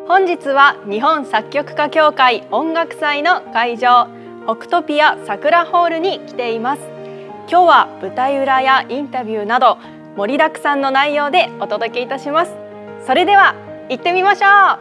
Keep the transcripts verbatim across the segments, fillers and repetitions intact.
本日は日本作曲家協会音楽祭の会場オクトピア桜ホールに来ています。今日は舞台裏やインタビューなど盛りだくさんの内容でお届けいたします。それでは行ってみましょう。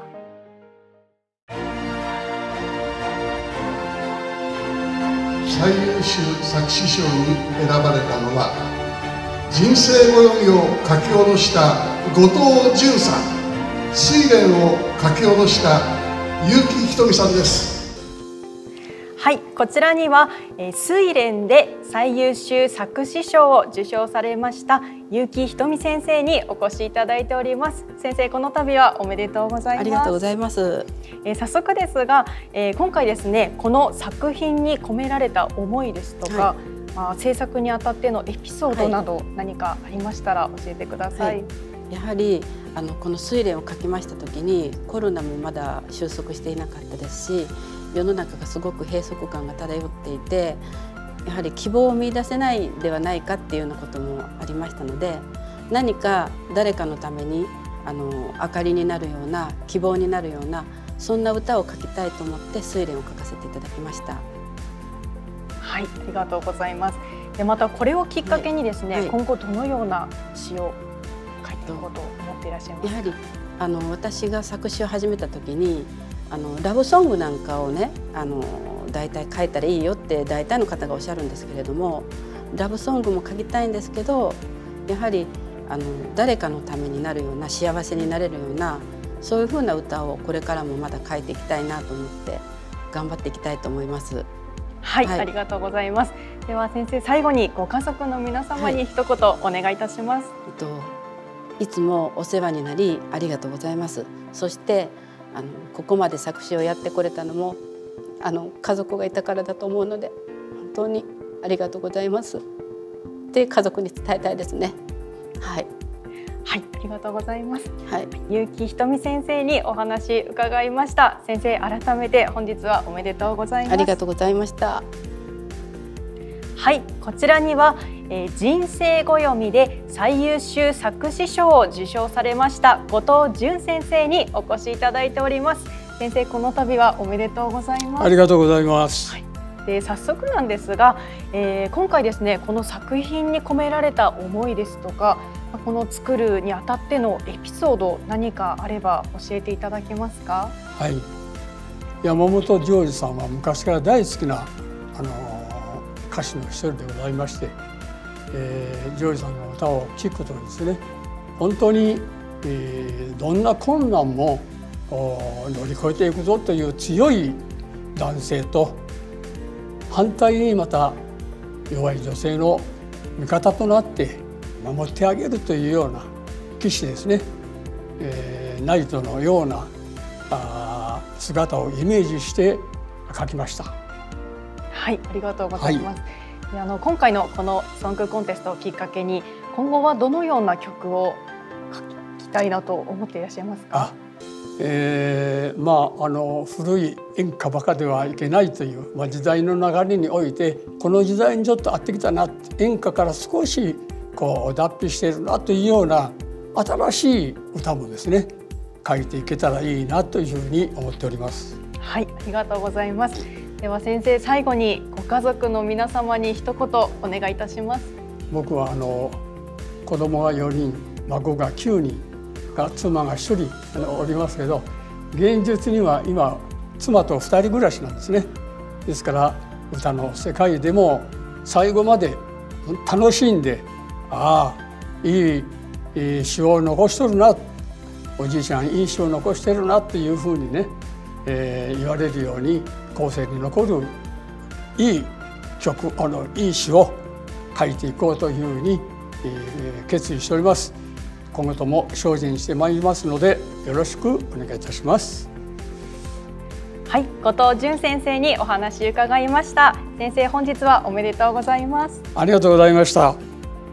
最優秀作詞賞に選ばれたのは人生ご読みを書き下ろした後藤淳さん、睡蓮を書き下ろした結城ひとみさんです。 はい、こちらには、えー、睡蓮で最優秀作詞賞を受賞されました結城ひとみ先生にお越しいただいております。先生、この度はおめでとうございます。 ありがとうございます。 えー、早速ですが、えー、今回ですね、この作品に込められた思いですとか、はい、まあ、制作にあたってのエピソードなど何かありましたら教えてください。はい、 やはりあのこの睡蓮を書きました時にコロナもまだ収束していなかったですし、世の中がすごく閉塞感が漂っていて、やはり希望を見出せないではないかっていうようなこともありましたので、何か誰かのためにあの明かりになるような希望になるようなそんな歌を書きたいと思って睡蓮を書かせていただきました。 はい、ありがとうございます。でまたこれをきっかけにですね、はいはい、今後どのような詩を書いていこうと思っていらっしゃいますか。 やはりあの私が作詞を始めた時にあのラブソングなんかをね、あの大体書いたらいいよって大体の方がおっしゃるんですけれども、ラブソングも書きたいんですけど、やはりあの誰かのためになるような幸せになれるようなそういうふうな歌をこれからもまだ書いていきたいなと思って頑張っていきたいと思います。 はい、はい、ありがとうございます。では先生、最後にご家族の皆様に一言お願いいたします。はい、 えっと、いつもお世話になりありがとうございます。そしてあのここまで作詞をやってこれたのもあの家族がいたからだと思うので、本当にありがとうございますって家族に伝えたいですね。はい、 はい、ありがとうございます。 はい、 結城ひとみ先生にお話伺いました。先生、改めて本日はおめでとうございます。 ありがとうございました。 はい、こちらには、えー、人生ご読みで最優秀作詞賞を受賞されました後藤淳先生にお越しいただいております。先生、この度はおめでとうございます。 ありがとうございます。 はい、で早速なんですが、えー、今回ですね、この作品に込められた思いですとか、この作るにあたってのエピソード、何かあれば教えていただけますか。 はい、山本譲二さんは昔から大好きなあの歌手の一人でございまして、えー、譲二さんの歌を聴くとですね、本当に、えー、どんな困難も乗り越えていくぞという強い男性と、反対にまた弱い女性の味方となって守ってあげるというような騎士ですね、えー、ナイトのようなあ姿をイメージして書きました。 はい、ありがとうございます。はい、であの今回のこのソングコンテストをきっかけに、今後はどのような曲を書きたいなと思っていらっしゃいますか。 あ、えー、まああの古い演歌ばかではいけないという、まあ、時代の流れにおいてこの時代にちょっと合ってきたな、演歌から少しこう脱皮しているなというような新しい歌もですね書いていけたらいいなというふうに思っております。 はい、ありがとうございます。では先生、最後にご家族の皆様に一言お願いいたします。 僕はあの子供がよにん、孫がきゅうにんが、妻がひとりおりますけど、現実には今妻とふたり暮らしなんですね。ですから歌の世界でも最後まで楽しんで、ああいい詩を残しとるな、おじいちゃんいい詩を残してるなっていうふうにね、えー、言われるように後世に残るいい曲、あのいい詩を書いていこうというふうに、えー、決意しております。今後とも精進してまいりますのでよろしくお願いいたします。 はい、後藤淳先生にお話伺いました。先生、本日はおめでとうございます。 ありがとうございました。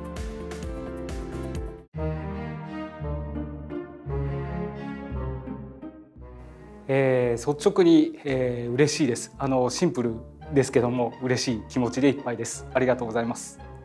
えー、率直に、えー、嬉しいです。あのシンプルですけども嬉しい気持ちでいっぱいです。ありがとうございます。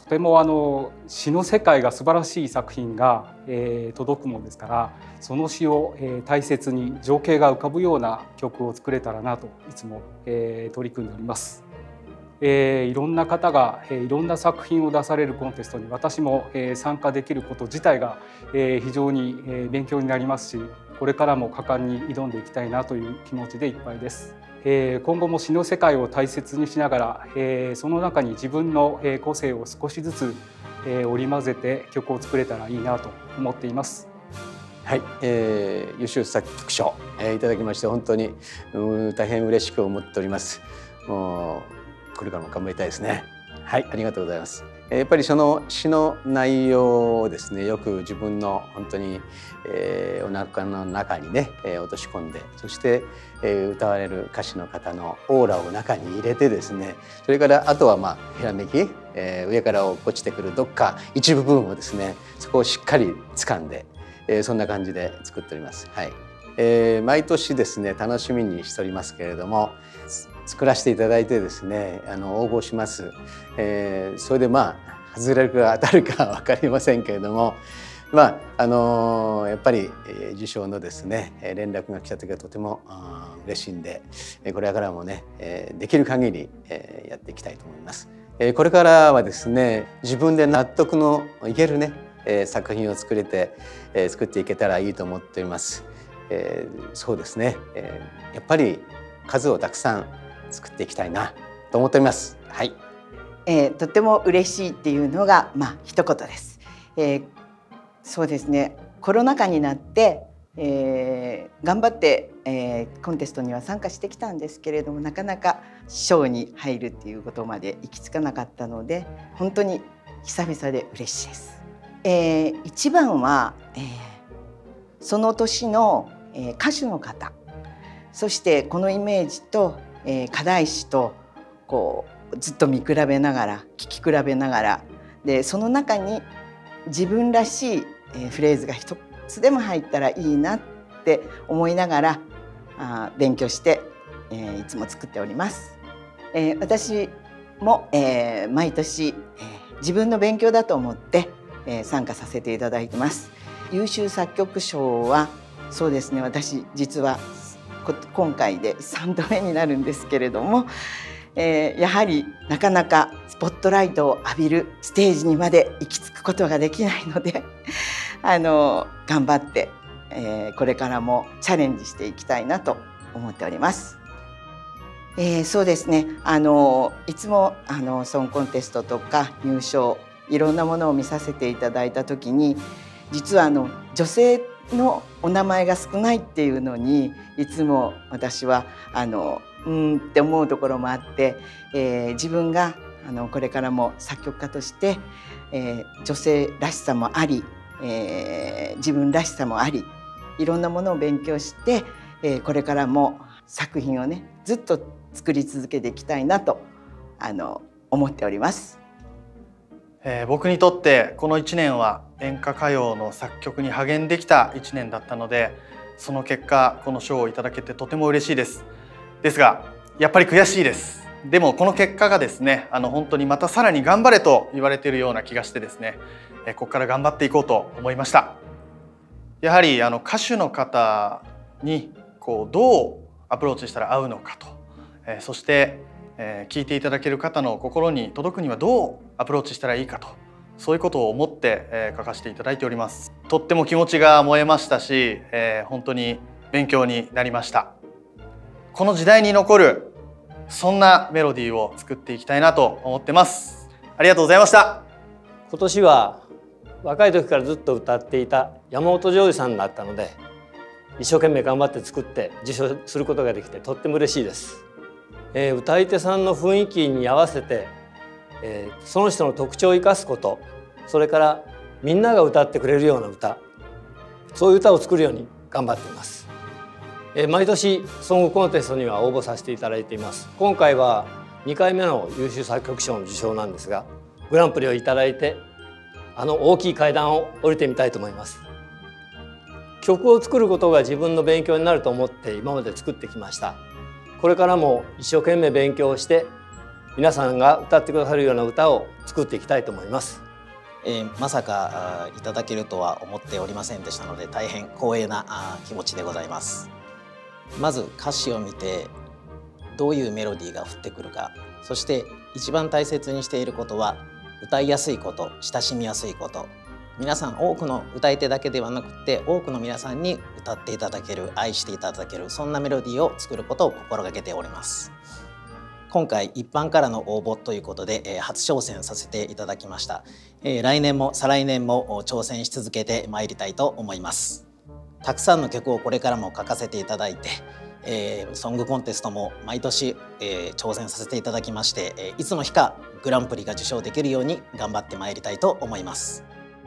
てもあの詩の世界が素晴らしい作品が、えー、届くものですから、その詩を、えー、大切に情景が浮かぶような曲を作れたらなといつも、えー、取り組んでおります。えー、いろんな方が、えー、いろんな作品を出されるコンテストに私も、えー、参加できること自体が、えー、非常に、えー、勉強になりますし、これからも果敢に挑んでいきたいなという気持ちでいっぱいです。えー、今後も詩の世界を大切にしながら、えー、その中に自分の個性を少しずつ、えー、織り交ぜて曲を作れたらいいなと思っています。 はい、えー、優秀作曲賞、えー、いただきまして本当にうん大変嬉しく思っております。もうこれからも頑張りたいですね。はい、ありがとうございます。やっぱりその詩の内容をですね、よく自分の本当に、えー、お腹の中にね、えー、落とし込んで、そして、えー、歌われる歌手の方のオーラを中に入れてですね、それからあとはまあひらめき、えー、上から落ちてくるどっか一部分をですね、そこをしっかり掴んで、えー、そんな感じで作っております。はい、えー、毎年ですね楽しみにしておりますけれども、作らせていただいてですね、あの応募します。えー、それでまあ外れるか当たるかは分かりませんけれども、まああのー、やっぱり、えー、受賞のですね連絡が来た時はとても嬉しいんで、これからもね、えー、できる限り、えー、やっていきたいと思います。えー、これからはですね、自分で納得のいけるね、えー、作品を作れて、えー、作っていけたらいいと思っております。えー、そうですね、えー、やっぱり数をたくさん作っていきたいなと思っております。はい、 えー、とても嬉しいっていうのがまあ一言です。えー、そうですね、コロナ禍になって、えー、頑張って、えー、コンテストには参加してきたんですけれども、なかなか賞に入るっていうことまで行き着かなかったので、本当に久々で嬉しいです。えー、一番は、えー、その年の、えー、歌手の方、そしてこのイメージとえー、課題詩とこうずっと見比べながら聴き比べながらで、その中に自分らしい、えー、フレーズが一つでも入ったらいいなって思いながらあ勉強して、えー、いつも作っております。えー、私も、えー、毎年、えー、自分の勉強だと思って、えー、参加させていただいてます。優秀作曲賞はそうですね、私実は今回でさんどめになるんですけれども、えー、やはりなかなかスポットライトを浴びるステージにまで行き着くことができないのであの頑張って、えー、これからもチャレンジしていきたいなと思っております。えー、そうですね、あのいつもあのソングコンテストとか入賞いろんなものを見させていただいた時に、実はあの女性のお名前が少ないっていうのにいつも私はあのうんって思うところもあって、えー、自分があのこれからも作曲家として、えー、女性らしさもあり、えー、自分らしさもあり、いろんなものを勉強して、えー、これからも作品をねずっと作り続けていきたいなとあの思っております。 えー、僕にとってこのいちねんは演歌歌謡の作曲に励んできたいちねんだったので、その結果この賞をいただけてとても嬉しいです。ですがやっぱり悔しいです。でもこの結果がですね、あの本当にまたさらに頑張れと言われているような気がしてですね、えー、ここから頑張っていこうと思いました。やはりあの歌手の方にこうどうアプローチしたら合うのかと、えー、そしてえー、聞いていただける方の心に届くにはどうアプローチしたらいいかと、そういうことを思って、えー、書かせていただいております。とっても気持ちが燃えましたし、えー、本当に勉強になりました。この時代に残るそんなメロディーを作っていきたいなと思ってます。ありがとうございました。 今年は若い時からずっと歌っていた山本譲二さんだったので、一生懸命頑張って作って受賞することができてとっても嬉しいです。えー、歌い手さんの雰囲気に合わせて、えー、その人の特徴を生かすこと、それからみんなが歌ってくれるような歌、そういう歌を作るように頑張っています。えー、毎年ソングコンテストには応募させていただいています。今回はにかいめの優秀作曲賞の受賞なんですが、グランプリをいただいてあの大きい階段を降りてみたいと思います。曲を作ることが自分の勉強になると思って今まで作ってきました。これからも一生懸命勉強して皆さんが歌ってくださるような歌を作っていきたいと思います。 えー、まさかいただけるとは思っておりませんでしたので、大変光栄な気持ちでございます。まず歌詞を見てどういうメロディーが降ってくるか、そして一番大切にしていることは歌いやすいこと、親しみやすいこと、皆さん多くの歌い手だけではなくて多くの皆さんに歌っていただける、愛していただける、そんなメロディーを作ることを心がけております。今回一般からの応募ということで、えー、初挑戦させていただきました。えー、来年も再来年も挑戦し続けてまいりたいと思います。たくさんの曲をこれからも書かせていただいて、えー、ソングコンテストも毎年、えー、挑戦させていただきまして、えー、いつの日かグランプリが受賞できるように頑張ってまいりたいと思います。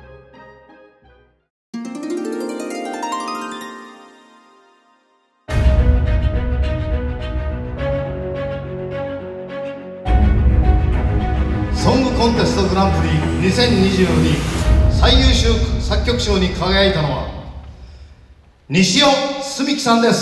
ソングコンテストグランプリにせんにじゅうに最優秀作曲賞に輝いたのは西尾澄樹さんです。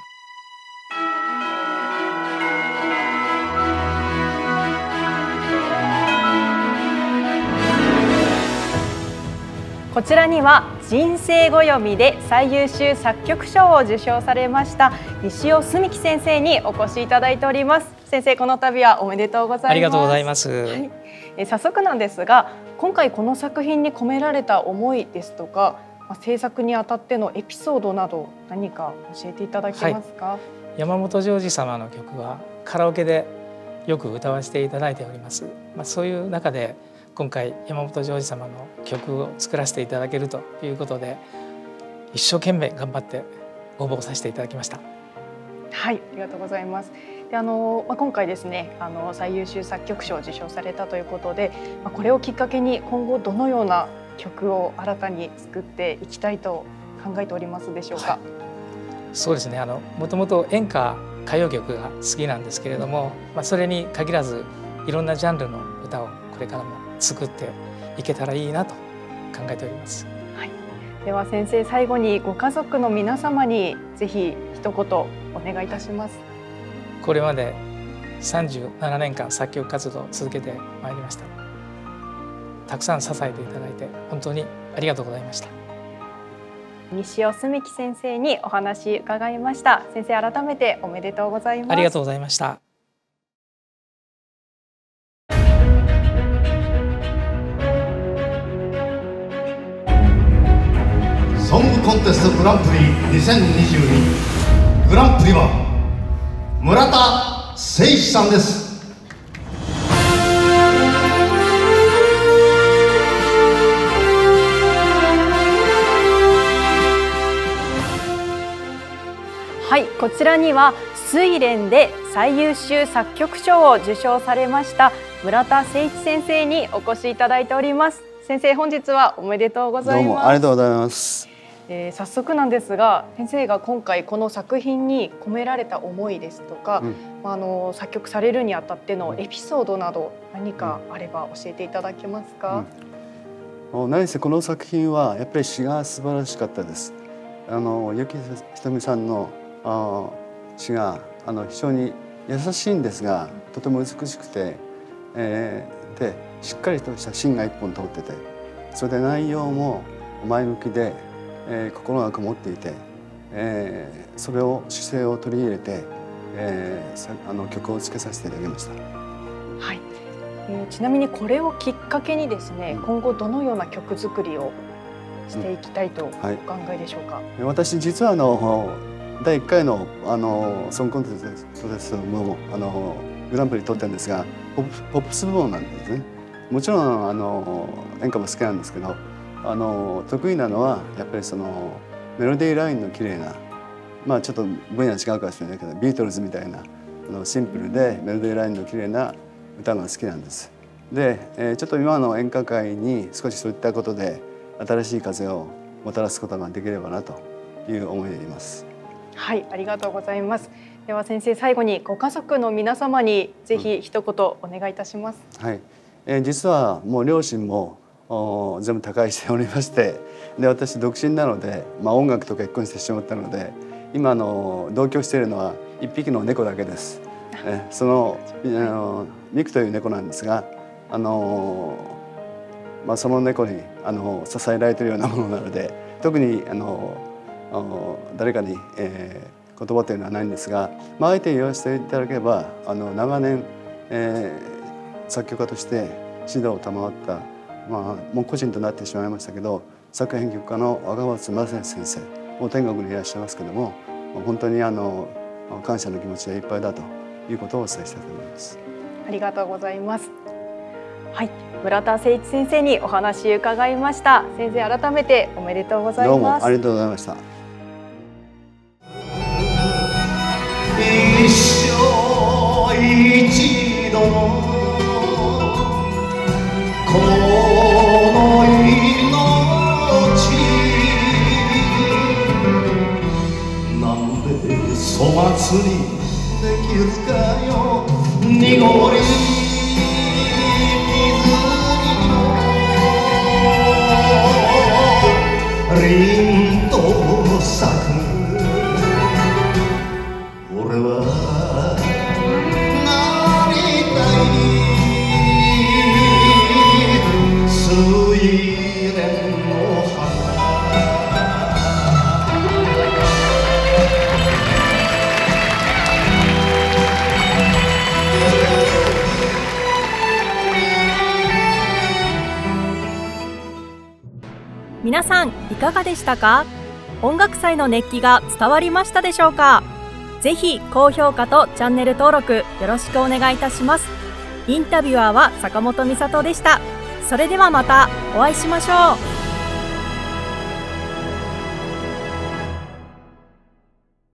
こちらには人生暦で最優秀作曲賞を受賞されました西尾澄樹先生にお越しいただいております。先生、この度はおめでとうございます。 ありがとうございます。 はい、え早速なんですが、今回この作品に込められた思いですとか、まあ、制作にあたってのエピソードなど何か教えていただけますか？はい、 山本譲二様の曲はカラオケでよく歌わせていただいております。まあ、そういう中で今回山本譲二様の曲を作らせていただけるということで、一生懸命頑張って応募させていただきました。 はい、ありがとうございます。であのまあ、今回ですね、あの最優秀作曲賞を受賞されたということで、まあ、これをきっかけに今後どのような曲を新たに作っていきたいと考えておりますでしょうか？はい、 そうですね、あのもともと演歌歌謡曲が好きなんですけれども、まあ、それに限らずいろんなジャンルの歌をこれからも作っていけたらいいなと考えております。 はい、では先生、最後にご家族の皆様にぜひ一言お願いいたします。 これまでさんじゅうななねんかん作曲活動を続けてまいりました。たくさん支えていただいて本当にありがとうございました。 西尾澄樹先生にお話伺いました。先生、改めておめでとうございます。 ありがとうございました。 ソングコンテストグランプリにせんにじゅうにグランプリは村田誠一さんです。 はい、こちらには睡蓮で最優秀作曲賞を受賞されました村田誠一先生にお越しいただいております。先生、本日はおめでとうございます。 どうもありがとうございます。 えー、早速なんですが、先生が今回この作品に込められた思いですとか、うん、あの作曲されるにあたってのエピソードなど何かあれば教えていただけますか？ うん、何せこの作品はやっぱり詩が素晴らしかったです。あの結城ひとみさんのあ詩があの非常に優しいんですが、とても美しくて、えー、でしっかりとした芯が一本通ってて、それで内容も前向きで、えー、心がこもっていて、えー、それを姿勢を取り入れて、えー、あの曲をつけさせていただきました。 はい、えー、ちなみにこれをきっかけにですね、うん、今後どのような曲作りをしていきたいとお考えでしょうか？うん、はい、 私実はあのだいいっかいのあのソングコンテストもあのグランプリ取ったんですが、ポップ、ポップス部門なんですね。もちろんあの演歌も好きなんですけど、あの得意なのはやっぱりそのメロディーラインの綺麗な、まあちょっと分野違うかもしれないけどビートルズみたいなあのシンプルでメロディーラインの綺麗な歌が好きなんです。で、えー、ちょっと今の演歌界に少しそういったことで新しい風をもたらすことができればなという思いでいます。 はい、ありがとうございます。では先生、最後にご家族の皆様にぜひ一言お願いいたします。 うん、はい、えー、実はもう両親も全部他界しておりまして、で私独身なので、まあ、音楽と結婚してしまったので、今の同居しているのはいっぴきの猫だけです。 えそのあのミクという猫なんですが、あのまあ、その猫にあの支えられているようなものなので、特にあのあの誰かに、えー、言葉というのはないんですが、まあ、あえて言わせていただければあの長年、えー、作曲家として指導を賜った、まあ、もう個人となってしまいましたけど、作編曲家の若松正先生、もう天国にいらっしゃいますけども、本当にあの感謝の気持ちでいっぱいだということをお伝えしたいと思います。 ありがとうございます。はい、村田誠一先生にお話伺いました。先生、改めておめでとうございます。 どうもありがとうございました。 一生一度のこの命、なんで粗末にできるかよ、濁り凛と咲く俺はなりたい睡蓮の花。 皆さんいかがでしたか？音楽祭の熱気が伝わりましたでしょうか？ぜひ高評価とチャンネル登録よろしくお願いいたします。インタビュアーは坂本美里でした。それではまたお会いしましょう。